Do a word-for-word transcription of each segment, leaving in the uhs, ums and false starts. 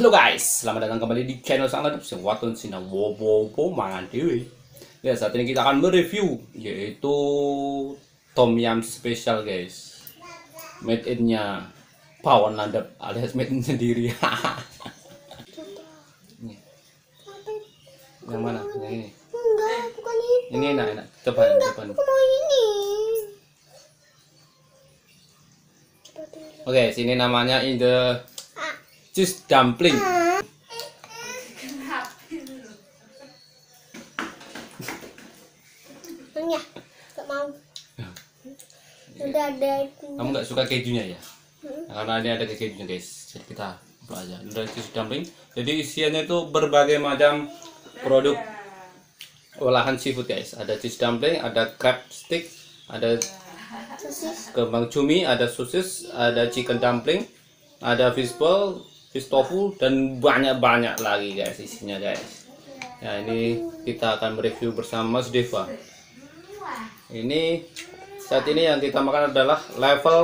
Halo guys, selamat datang kembali di channel Sangat Sing Waton Sina Wobo Mangan Dewi. Ya, saat ini kita akan mereview yaitu Tom Yum spesial guys. Made in-nya Pawon Landep alias made in sendiri. Yang mana? Yang ini. Enggak, bukan ini. Ini enak enak. Coba Enggak, coba. aku mau ini. Oke, sini namanya in the Ah. cheese dumpling. Ah. Ya, enggak mau. Udah ada itu. Kamu nggak suka kejunya ya? Hmm. Nah, karena ini ada kejunya guys, jadi kita buka aja. Ini adalah cheese dumpling. Jadi isiannya itu berbagai macam produk olahan seafood guys. Ada cheese dumpling, ada crab stick, ada Sosis. kembang cumi, ada sosis, ada chicken dumpling, ada fish ball, fish tofu, dan banyak-banyak lagi guys isinya guys. Ya, ini kita akan mereview bersama Mas Deva. Ini saat ini yang kita makan adalah level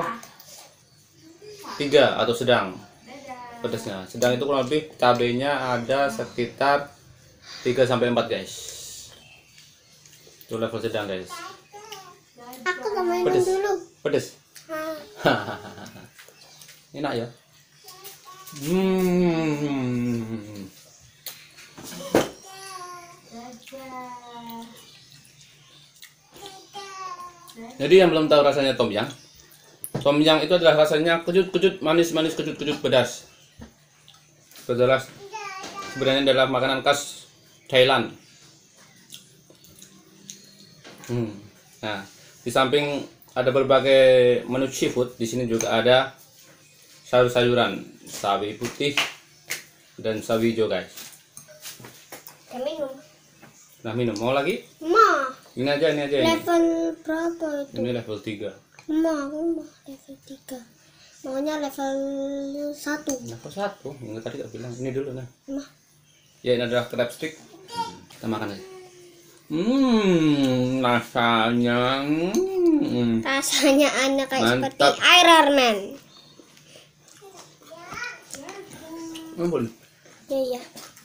tiga atau sedang pedasnya. Sedang itu kurang lebih cabenya ada sekitar tiga sampai empat guys. Itu level sedang guys. Aku mau minum Pedes. dulu. Pedes. Ah. Enak ya. Hmm. Jadi yang belum tahu rasanya Tom Yum, Tom Yum itu adalah rasanya kecut-kecut, manis-manis, kecut-kecut, pedas. Itu adalah sebenarnya adalah makanan khas Thailand. Hmm. Nah, di samping ada berbagai menu seafood, di sini juga ada sayur-sayuran, sawi putih dan sawi hijau guys. Kita minum. Nah, minum mau lagi? Ma, Ini aja, ini aja ini. level berapa itu? Ini level tiga. Ma, aku mau level tiga. Maunya level satu. Level satu. Yang tadi tak bilang. Ini dulu nah. Ma. Ya, ini adalah crab stick. Kita makan aja. Hmm, rasanya hmm. Rasanya aneh kayak Mantap. seperti Iron Man. Ampun. Ya, ya.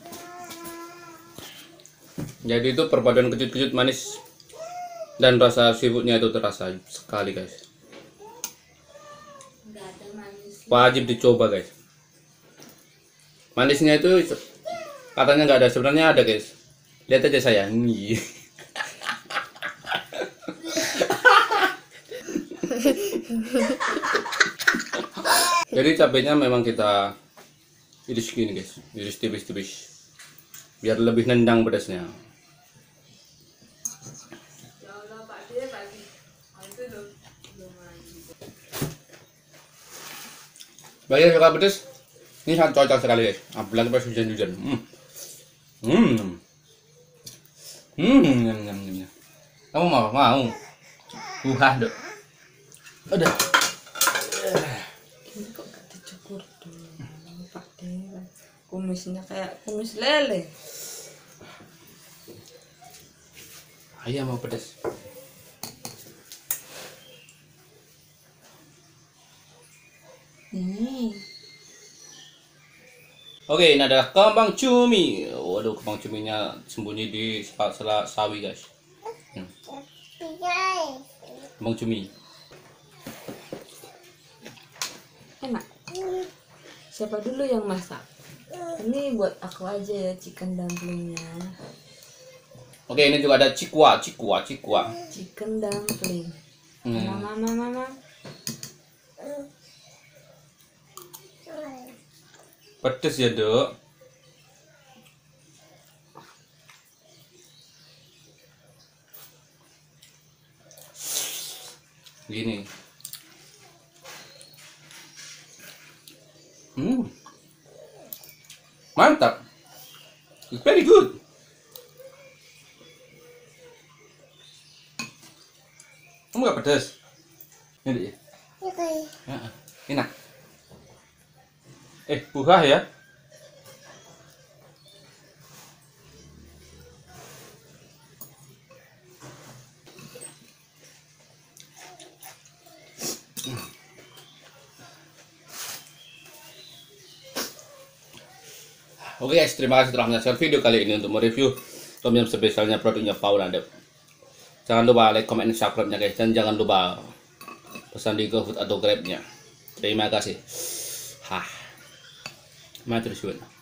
Jadi itu perpaduan kecut-kecut manis dan rasa seafoodnya itu terasa sekali guys. Wajib dicoba guys. Manisnya itu katanya nggak ada, sebenarnya ada guys. Lihat aja saya. Nih. Jadi cabenya memang kita iris gini guys, iris tipis-tipis biar lebih nendang pedasnya. Bagi yang suka pedas, ini sangat cocok sekali guys. Apalagi pas hujan-hujan. Hmm. Hmm. Hmm. Nyam, nyam, nyam. Kamu mau? Mau? Wah, dok. Udah. Ini kok gak dicukur dulu Pak Dewa, kumisnya kayak kumis lele. Ayah mau pedas. Ini Oke, ini adalah kembang cumi. Waduh, kembang cuminya sembunyi di sela sawi guys. Hmm. Kembang cumi. enak. Siapa dulu yang masak? Ini buat aku aja ya, chicken dumplingnya. Oke, ini juga ada cikwa, cikwa, cikwa. Chicken dumpling. Hmm. Mama, mama, mama. Pedes ya, dok. Gini. Hmm. Mantap. It's very good. Kamu gak pedas? Ini ya. Oke. Ya, enak. Eh, buah ya. Oke guys, terima kasih telah menyaksikan video kali ini untuk mereview tom yum spesialnya produknya Paul and Dep. Jangan lupa like, comment, dan subscribe-nya guys, dan jangan lupa pesan di GoFood atau Grab-nya. Terima kasih. Hah. Matur suwun.